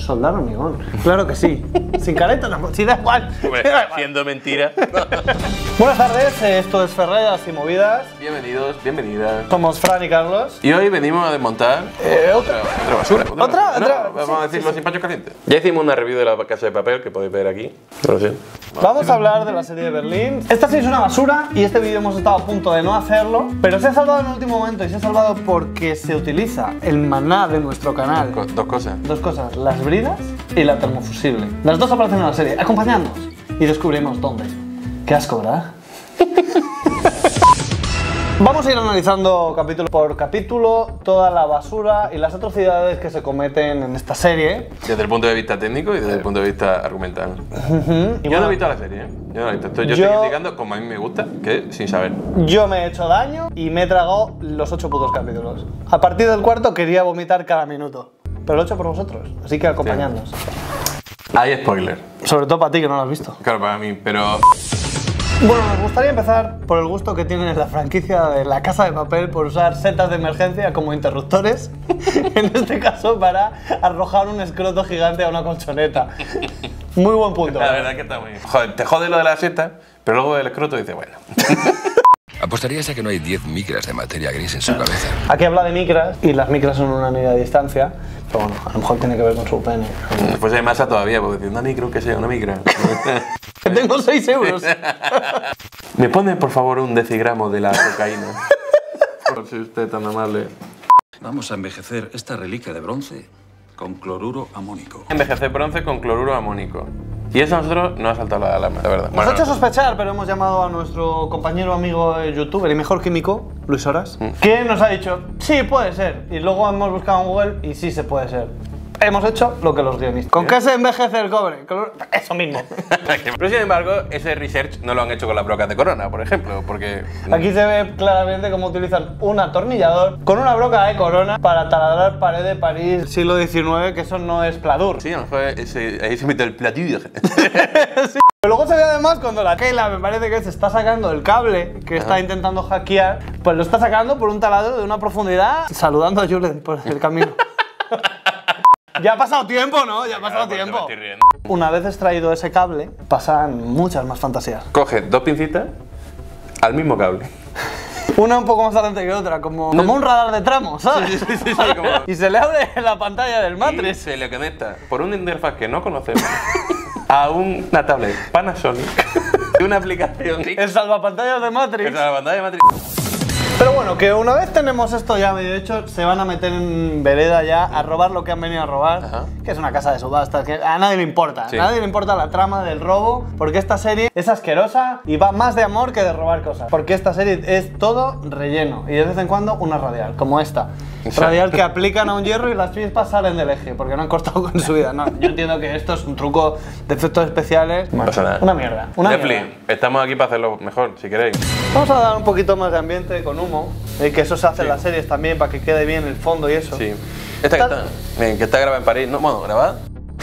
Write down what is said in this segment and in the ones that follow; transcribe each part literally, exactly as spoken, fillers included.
soldar hormigón. Claro que sí. Sin careta tampoco. Sí, da igual. Hombre, Sí, da igual. siendo mentira. Buenas tardes, esto es Ferreras y Movidas. Bienvenidos, bienvenidas. Somos Fran y Carlos. Y hoy venimos a desmontar Eh, otra, otra basura. ¿Otra? basura. ¿Otra? No, vamos Sí, a decirlo sí, sin panchos calientes. Ya hicimos una review de la Casa de Papel que podéis ver aquí. No sé. Vamos a hablar de la serie de Berlín. Esta serie es una basura y este vídeo hemos estado a punto de no hacerlo, pero se ha salvado en el último momento y se ha salvado porque se utiliza el maná de nuestro canal. Co- Dos cosas. Dos cosas, las bridas y la termofusible. Las dos aparecen en la serie. Acompañadnos y descubrimos dónde. Qué asco, ¿verdad? Vamos a ir analizando capítulo por capítulo toda la basura y las atrocidades que se cometen en esta serie. Desde el punto de vista técnico y desde el punto de vista argumental. Uh-huh. Yo no he visto la serie, ¿eh? Yo no la he visto. Entonces, yo, Yo- estoy criticando como a mí me gusta, que sin saber. Yo me he hecho daño y me he tragado los ocho putos capítulos. A partir del cuarto quería vomitar cada minuto. Pero lo he hecho por vosotros, así que acompañadnos. Hay spoiler. Sobre todo para ti que no lo has visto. Claro, para mí, pero. Bueno, nos gustaría empezar por el gusto que tienen en la franquicia de La Casa de Papel por usar setas de emergencia como interruptores, en este caso para arrojar un escroto gigante a una colchoneta. Muy buen punto. La verdad que está muy bien. Joder, te jode lo de la seta, pero luego del escroto dices, bueno. Apostarías a que no hay diez micras de materia gris en su cabeza. Aquí habla de micras y las micras son una unidad de distancia, pero bueno, a lo mejor tiene que ver con su pene. Pues hay masa todavía, porque decir, una micro, que sea, una micra. Que tengo seis euros. ¿Me pone, por favor, un decigramo de la cocaína? Por si usted es tan amable. Vamos a envejecer esta reliquia de bronce con cloruro amónico. Envejecer bronce con cloruro amónico. Y eso a nosotros nos ha saltado la alarma, la verdad. Nos ha hecho sospechar, pero hemos llamado a nuestro compañero, amigo, eh, youtuber y mejor químico, Luis Horas, que nos ha dicho, sí, puede ser. Y luego hemos buscado en Google y sí se puede ser. Hemos hecho lo que los guionistas. ¿Con qué se envejece el cobre? Clor- Eso mismo. Pero sin embargo, ese research no lo han hecho con las brocas de Corona, por ejemplo, porque... Aquí se ve claramente cómo utilizan un atornillador con una broca de Corona para taladrar pared de París siglo diecinueve, que eso no es pladur. Sí, a lo mejor ese, ahí se mete el platillo. Sí. Pero luego se ve además cuando la Keila, me parece que se está sacando el cable que está intentando hackear, pues lo está sacando por un taladro de una profundidad, saludando a Julen por el camino. Ya ha pasado tiempo, ¿no? Ya ha pasado Claro, tiempo. me estoy riendo. Una vez extraído ese cable, pasan muchas más fantasías. Coge dos pincitas al mismo cable. Una un poco más adelante que otra, como, como un radar de tramo, ¿sabes? Sí, sí, sí, sí, como- Y se le abre la pantalla del Y Matrix. se le conecta por una interfaz que no conocemos a una tablet Panasonic de una aplicación El salvapantallas de que Matrix. es la pantalla de Matrix. Pero bueno, que una vez tenemos esto ya medio hecho, se van a meter en vereda ya a robar lo que han venido a robar, Ajá. que es una casa de subastas, que a nadie le importa. Sí. A nadie le importa la trama del robo, porque esta serie es asquerosa y va más de amor que de robar cosas. Porque esta serie es todo relleno y de vez en cuando una radial, como esta. Exacto. Radial que aplican a un hierro y las chispas salen del eje, porque no han cortado con su vida. No, yo entiendo que esto es un truco de efectos especiales. No pasa nada. Una mierda. Una Netflix, mierda. estamos aquí para hacerlo mejor, si queréis. Vamos a dar un poquito más de ambiente con humo, eh, que eso se hace en las series también para que quede bien el fondo y eso. Sí. Esta que Está- está, bien, que está grabada en París, no, bueno, grabada.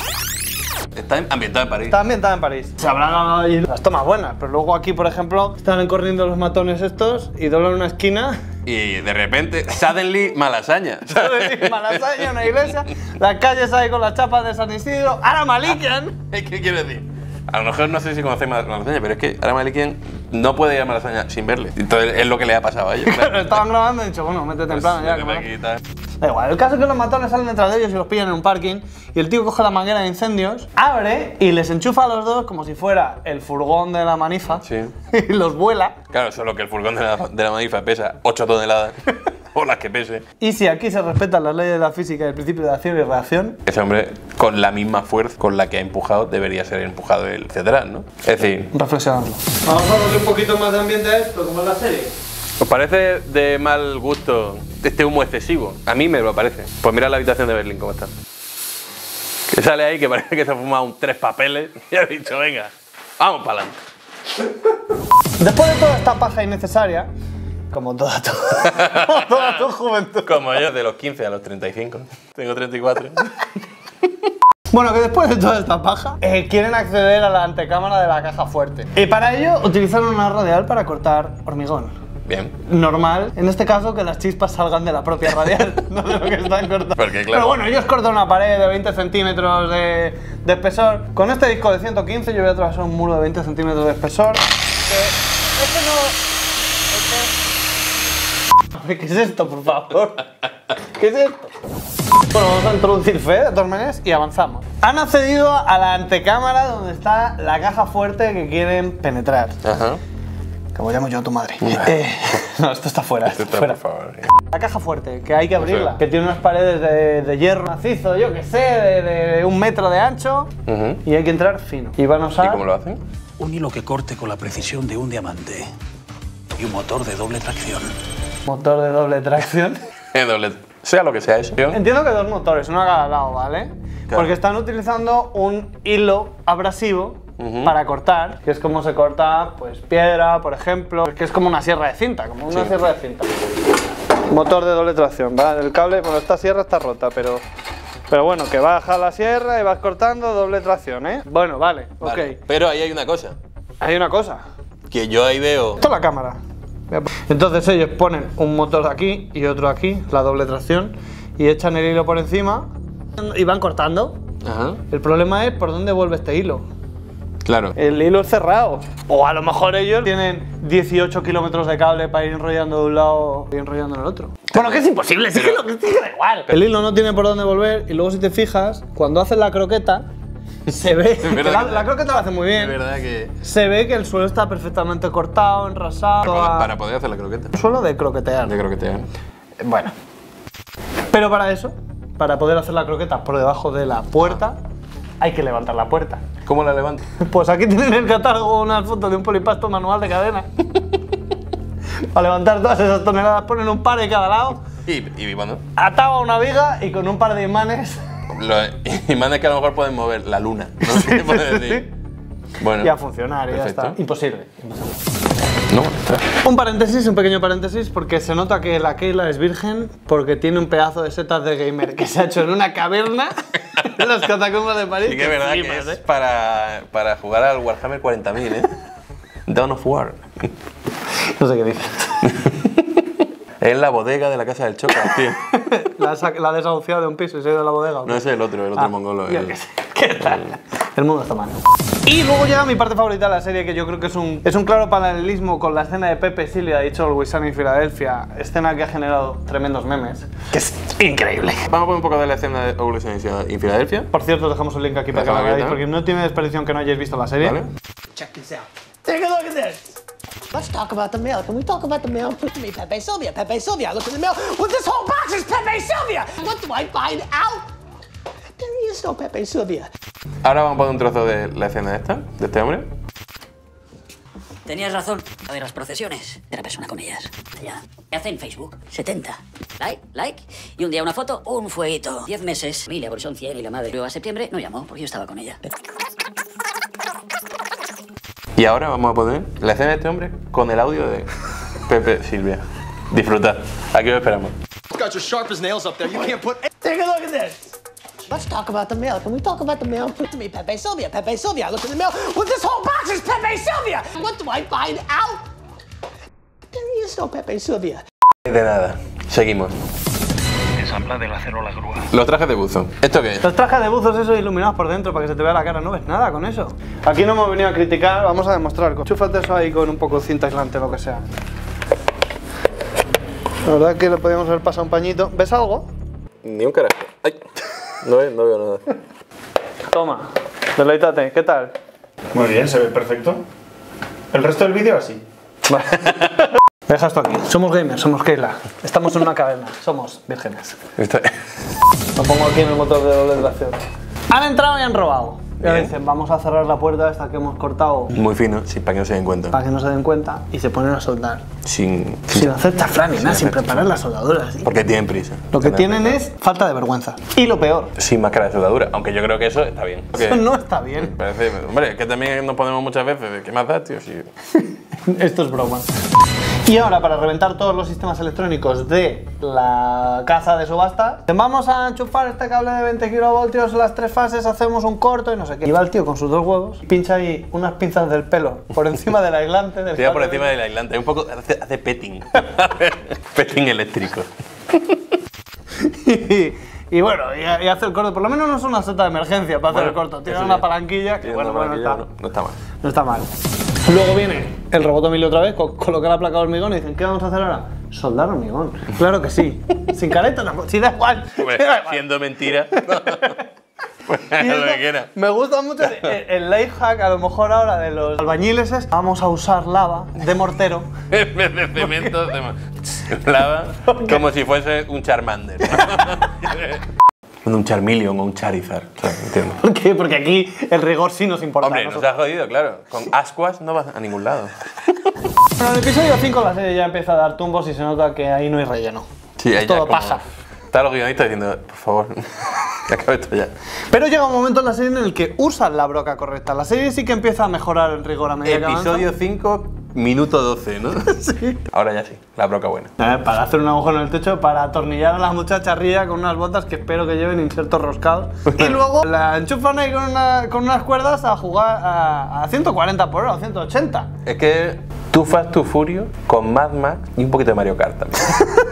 Está ambientada en París. Está ambientada en París. Se habrán dado ahí las tomas buenas, pero luego aquí, por ejemplo, están corriendo los matones estos y doblan una esquina. Y de repente, suddenly, Malasaña. ¿Sabes? Malasaña, una iglesia, las calles ahí con las chapas de San Isidro. ¡Ahora Malikian! ¿Qué quiero decir? A lo mejor no sé si conocéis Mal- Malasaña, pero es que Ara Malikian no puede ir a Malasaña sin verle. Entonces es lo que le ha pasado a ellos. Claro, estaban grabando y he dicho, bueno, métete en plan ya. Pues, como- aquí está. Da igual, el caso es que los matones salen detrás de ellos y los pillan en un parking y el tío coge la manguera de incendios, abre y les enchufa a los dos como si fuera el furgón de la manifa Sí. y los vuela. Claro, solo que el furgón de la, de la Manifa pesa ocho toneladas. O las que pese. Y si aquí se respetan las leyes de la física y el principio de acción y reacción, Ese hombre, con la misma fuerza con la que ha empujado, debería ser empujado el cetral, ¿no? Es decir, reflexionadlo. Vamos a darle un poquito más de ambiente a esto, como es la serie. ¿os parece de mal gusto este humo excesivo? A mí me lo parece. Pues mira la habitación de Berlín cómo está. Que sale ahí que parece que se ha fumado un tres papeles y ha dicho, venga, vamos para adelante. Después de toda esta paja innecesaria, como toda tu, como toda tu juventud. Como yo, de los quince a los treinta y cinco. Tengo treinta y cuatro. Bueno, que después de toda esta paja, eh, quieren acceder a la antecámara de la caja fuerte. Y para ello utilizaron una radial para cortar hormigón. Bien. normal. En este caso, que las chispas salgan de la propia radial, no de lo que están cortando. Porque, claro. Pero bueno, ellos cortan una pared de veinte centímetros de, de espesor. Con este disco de ciento quince yo voy a atravesar un muro de veinte centímetros de espesor. Que este no... Este... ¿Qué es esto, por favor? ¿Qué es esto? Bueno, vamos a introducir fe de todas maneras y avanzamos. Han accedido a la antecámara donde está la caja fuerte que quieren penetrar. Ajá. Como llamo yo a tu madre. eh, no, esto está fuera. Esto está, fuera. por favor. La caja fuerte, que hay que abrirla. sea. Que tiene unas paredes de, de hierro macizo, yo que sé, de, de un metro de ancho. Ujú. Y hay que entrar fino. Y van a usar... ¿Y cómo lo hacen? Un hilo que corte con la precisión de un diamante. Y un motor de doble tracción. Motor de doble tracción. Eh, doble. Sea lo que sea eso. Entiendo que dos motores, uno a cada lado, ¿vale? Claro. Porque están utilizando un hilo abrasivo Ujú. para cortar, que es como se corta pues piedra, por ejemplo, que es como una sierra de cinta, como una Sí. sierra de cinta. Motor de doble tracción, ¿vale? El cable, bueno, esta sierra está rota, pero pero bueno, que baja la sierra y vas cortando doble tracción, ¿eh? Bueno, vale, Vale. ok. Pero ahí hay una cosa. Hay una cosa. Que yo ahí veo. Esto es la cámara. Entonces ellos ponen un motor de aquí y otro aquí, la doble tracción, y echan el hilo por encima y van cortando. Ajá. El problema es por dónde vuelve este hilo. Claro. El hilo es cerrado. O a lo mejor ellos tienen dieciocho kilómetros de cable para ir enrollando de un lado y enrollando en el otro. Bueno, que es imposible, sí que lo que sí que da igual. El hilo no tiene por dónde volver y luego si te fijas, cuando haces la croqueta, se ve... Es verdad la, que- la croqueta lo hace muy bien. Es verdad que. Se ve que el suelo está perfectamente cortado, enrasado. Para, para poder hacer la croqueta. Un suelo de croquetear. De croquetear. Bueno. Pero para eso, para poder hacer la croqueta por debajo de la puerta, hay que levantar la puerta. ¿Cómo la levanto? Pues aquí tienen en el catálogo unas fotos de un polipasto manual de cadena. Para levantar todas esas toneladas ponen un par de cada lado, Y, y bueno. atado a una viga y con un par de imanes Los imanes que a lo mejor pueden mover la luna. ¿No? ¿Qué puedes decir? Bueno. y a funcionar y ya Perfecto. está. Imposible. No, está. Un paréntesis, un pequeño paréntesis, porque se nota que la Keila es virgen porque tiene un pedazo de setas de gamer que se ha hecho en una caverna en las catacumbas de París. Sí que es verdad que flipas, es ¿eh? para, para jugar al Warhammer cuarenta mil, ¿eh? Dawn of War. No sé qué dices. Es la bodega de la casa del Choca, tío. La, ha sac- la ha desahuciado de un piso y se ha ido a la bodega. ¿o qué? No, ese es el otro, el otro Ah, mongolo. yo el- qué sé. ¿Qué tal? El mundo está mal. Y luego llega mi parte favorita de la serie, que yo creo que es un, es un claro paralelismo con la escena de Pepe y Silvia, dicho Always Sunny en Filadelfia, escena que ha generado tremendos memes, que es increíble. Vamos a poner un poco de la escena de Always Sunny en Filadelfia. Por cierto, dejamos el link aquí para que lo Dejamos aquí, veáis, ¿no? porque no tiene desperdición que no hayáis visto la serie. ¿Vale? Check this out. Take a look at this. Let's talk about the mail. Can we talk about the mail? Me, Pepe Sylvia. Pepe Sylvia. I look in the mail. Well, this whole box is Pepe Sylvia. What do I find out? There is no Pepe Sylvia. Ahora vamos a poner un trozo de la escena esta, de este hombre. Tenías razón. A ver, las procesiones de la persona con ellas. Ya. ¿Qué hace en Facebook? setenta. Like, like. Y un día una foto, un fueguito. diez meses. Emilia, porque son cien y la madre. Luego a septiembre no llamó porque yo estaba con ella. Y ahora vamos a poner la escena de este hombre con el audio de Pepe Silvia. Disfrutad. Aquí os esperamos. Got your sharp as nails up there. You can't put. Take a look at this. Let's talk about the mail. Can we talk about the mail? Me, Pepe Sylvia. Pepe Sylvia. I look in the mail. Well, this whole box is Pepe Sylvia. What do I find out? There is no Pepe Sylvia. De nada. Seguimos. Ensambla del acero a la grúa. Los trajes de buzo. ¿Esto qué es? Los trajes de buzos esos iluminados por dentro para que se te vea la cara, no ves nada con eso. Aquí no hemos venido a criticar, vamos a demostrar. Chúfate eso ahí con un poco de cinta aislante, lo que sea. La verdad que le podríamos haber pasado un pañito. ¿Ves algo? Ni un carajo. Ay. No, veo- no veo nada. Toma, deleítate, ¿qué tal? Muy bien, se ve perfecto. El resto del vídeo así. Vale. Deja esto aquí. Somos gamers, somos Keila. Estamos en una caverna, somos vírgenes. Está- Lo pongo aquí en el motor de doble tracción. Han entrado y han robado. Y ahora Bien. dicen, vamos a cerrar la puerta esta que hemos cortado Muy fino, sí, para que no se den cuenta. para que no se den cuenta y se ponen a soldar. Sin. Sin hacer chaflán ni nada, sin hacer preparar las soldaduras. ¿sí? Porque tienen prisa. Lo que Tienen tienen prisa. es falta de vergüenza. Y lo peor, Sin máscara de soldadura. Aunque yo creo que eso está bien. eso no está bien. Parece, hombre, es que también nos ponemos muchas veces. ¿Qué más da, tío? Si... Esto es broma. Y ahora, para reventar todos los sistemas electrónicos de la casa de subasta, vamos a enchufar este cable de veinte kilovoltios en las tres fases, hacemos un corto y no sé qué. Y va el tío con sus dos huevos, pincha ahí unas pinzas del pelo por encima del aislante. Del Tira por encima del aislante, un poco, hace, hace petting. Petting eléctrico. y, y bueno, y, y hace el corto. Por lo menos no es una seta de emergencia para hacer Bueno, el corto. Tiene eso una sí. palanquilla que, bueno, bueno, palanquilla, está, no, no está mal. no está mal. Luego viene el robot Emilio otra vez, co colocar la placa de hormigón y dicen, ¿qué vamos a hacer ahora? Soldar hormigón. Claro que sí. Sin careta tampoco. Sí, da igual. Hombre, Sí, da igual. siendo mentira. Pues Y lo eso que quiera. me gusta mucho el, el life hack, a lo mejor ahora de los albañiles es vamos a usar lava de mortero. En vez de cemento, de lava, como si fuese un Charmander. Un Charmeleon o un Charizard. O sea, entiendo. ¿Por qué? Porque aquí el rigor sí nos importa. Hombre, a nos nosotros. ha jodido, claro. Con ascuas no vas a ningún lado. Bueno, en el episodio cinco la serie ya empieza a dar tumbos y se nota que ahí no hay relleno. Sí, es ahí ya todo como- paja. Están los guionistas diciendo, por favor, que acabe esto ya. Pero llega un momento en la serie en el que usan la broca correcta. La serie sí que empieza a mejorar el rigor a medida que Episodio avanza. cinco, minuto doce, ¿no? Sí. Ahora ya sí, la broca buena. Eh, para hacer un agujero en el techo, para atornillar a la muchacha Ría con unas botas que espero que lleven insertos roscados. Y luego la enchufan ahí con, una- con unas cuerdas a jugar a, a ciento cuarenta por hora o ciento ochenta. Es que Too Fast, Too Furious con Mad Max y un poquito de Mario Kart también.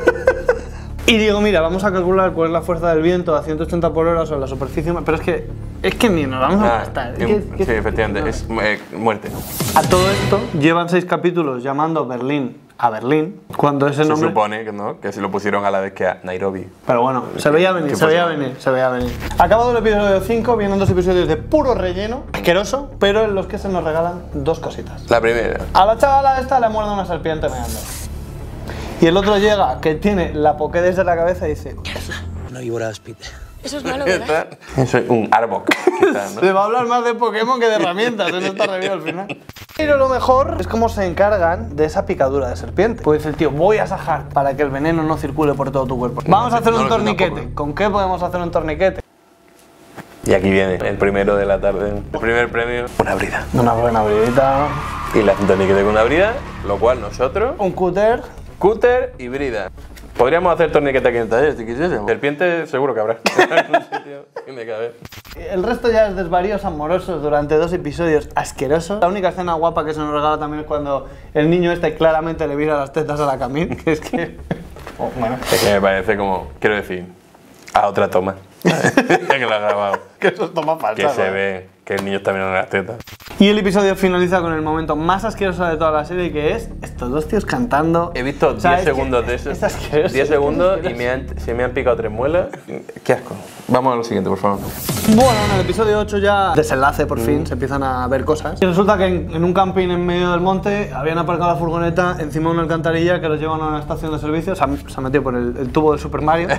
Y digo, mira, vamos a calcular cuál es la fuerza del viento a ciento ochenta por hora sobre la superficie, pero es que es que ni nos vamos a Ah, gastar. Es em, que- es sí, que- efectivamente, es eh, muerte. A todo esto llevan seis capítulos llamando Berlín a Berlín, cuando ese Se nombre... supone que no, que se lo pusieron a la vez que a Nairobi. Pero bueno, se veía venir, ¿Qué se veía pasa? venir, se veía venir. Acabado el episodio cinco, vienen dos episodios de puro relleno, asqueroso, pero en los que se nos regalan dos cositas. La primera. A la chavala esta le muerde una serpiente meando. Y el otro llega, que tiene la Pokédex de la cabeza y dice... No lloras, Peter. Eso es malo, ¿verdad? Eso es un Arbok, quizás, ¿no? Se va a hablar más de Pokémon que de herramientas en esta review al final. Pero lo mejor es cómo se encargan de esa picadura de serpiente. Pues dice el tío, voy a sajar para que el veneno no circule por todo tu cuerpo. Vamos a hacer no un lo sé torniquete. tampoco. ¿Con qué podemos hacer un torniquete? Y aquí viene el primero de la tarde. El primer premio, una brida. Una buena bridita. Y la torniquete con una brida, lo cual nosotros, Un cúter. cúter y brida. Podríamos hacer torniquete aquí en el taller si quisiésemos. Serpiente seguro que habrá. En algún sitio tiene que haber. El resto ya es desvaríos amorosos durante dos episodios asquerosos. La única escena guapa que se nos regala también es cuando el niño este claramente le mira las tetas a la Camille, que es que... Oh, bueno. Es que me parece como, quiero decir, a otra toma. Ya que lo ha grabado. Que eso es toma falsa. Que se ¿no? ve que el niño está mirando las tetas. Y el episodio finaliza con el momento más asqueroso de toda la serie, que es estos dos tíos cantando. He visto O sea, diez es que segundos de eso. Es asqueroso. diez segundos es y asqueroso. me han, se me han picado tres muelas. Qué asco. Vamos a lo siguiente, por favor. Bueno, en el episodio ocho ya desenlace por fin, se empiezan a ver cosas. Y resulta que en, en un camping en medio del monte habían aparcado la furgoneta encima de una alcantarilla que los llevan a una estación de servicio. Se ha, se ha metido por el, el tubo del Super Mario.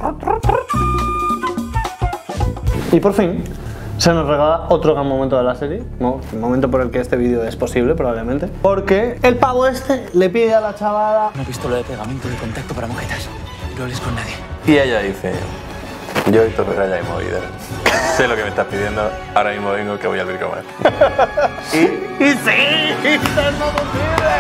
Y por fin se nos regala otro gran momento de la serie, ¿no? El momento por el que este vídeo es posible, probablemente. Porque el pavo este le pide a la chavala... Una pistola de pegamento de contacto para moquetas. No hables con nadie. Y ella dice, yo he visto raya y movida. Sé lo que me estás pidiendo, ahora mismo vengo que voy al Bricoman. y... ¡Y sí! ¡Termofusible!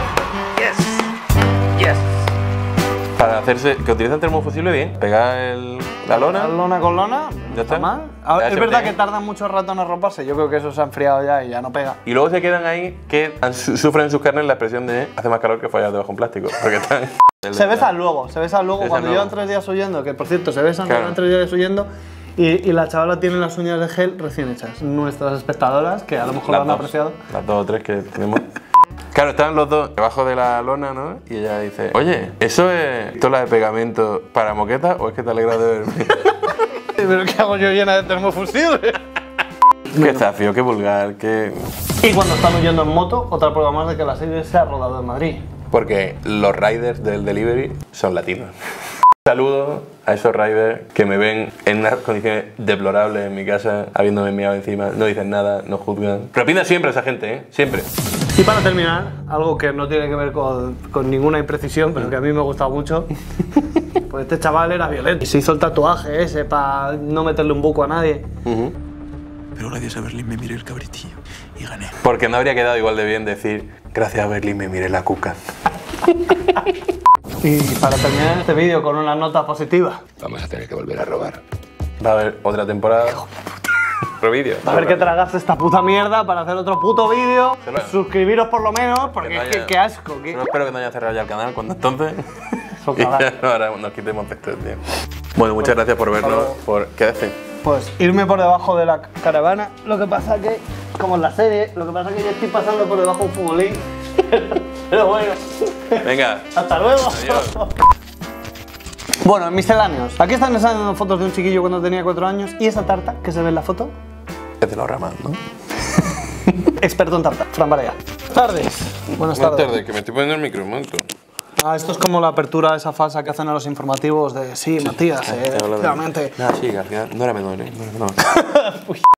Yes. Yes. Para hacerse, que utiliza el termofusible bien, pegar el, la lona. La lona con lona, Ya está. mal. Ahora, Ya es se verdad mete. que tardan mucho rato en arroparse, yo creo que eso se ha enfriado ya y ya no pega. Y luego se quedan ahí que han- su- sufren en sus carnes la expresión de hace más calor que follar debajo de un plástico. Porque están... Se besan luego, se besan luego Se besan cuando luego. llevan tres días huyendo, que por cierto se besan, Claro. llevan tres días huyendo y, y la chavala tiene las uñas de gel recién hechas. Nuestras espectadoras, que a lo mejor lo Las han dos, apreciado. las dos o tres que tenemos. Claro, estaban los dos debajo de la lona, ¿no? Y ella dice, oye, ¿eso es pistola de pegamento para moqueta o es que te alegra de verme? ¿Pero qué hago yo llena de termofusible? Qué zafio, qué vulgar, qué... Y cuando están huyendo en moto, otra prueba más de que la serie se ha rodado en Madrid. Porque los riders del delivery son latinos. Saludo a esos riders que me ven en unas condiciones deplorables en mi casa, habiéndome mirado encima, no dicen nada, no juzgan. Propina siempre a esa gente, ¿eh? Siempre. Y para terminar, algo que no tiene que ver con, con ninguna imprecisión, pero que a mí me gusta mucho, pues este chaval era violento. Y se hizo el tatuaje ese para no meterle un buco a nadie. Uh-huh. Pero gracias a Berlín me miré el cabritillo y gané. Porque no habría quedado igual de bien decir, gracias a Berlín me miré la cuca. Y para terminar este vídeo con una nota positiva. Vamos a tener que volver a robar. Va a haber otra temporada. Otro vídeo. Va a haber que tragarse esta puta mierda para hacer otro puto vídeo. Solo- Suscribiros por lo menos, porque Que no es que, haya- qué asco. qué- Solo espero que no haya cerrado ya el canal cuando entonces. y Ojalá. ya no, ahora nos quitemos de esto, tío. Bueno, muchas gracias por vernos. Por... ¿Qué haces? Pues irme por debajo de la caravana. Lo que pasa que, como en la serie, lo que pasa que yo estoy pasando por debajo de un futbolín. Pero bueno. Venga. Hasta luego. Adiós. Bueno, en misceláneos. Aquí están enseñando fotos de un chiquillo cuando tenía cuatro años. ¿Y esa tarta que se ve en la foto? Es de los ramas, ¿no? Experto en tarta, Fran Varela. Tardes. Buenas tardes. que me estoy poniendo el micro un momento. Ah, esto es como la apertura esa falsa que hacen a los informativos de sí, Matías, eh, efectivamente. Nada, sí, que al final no era menor, ¿eh? No era menor.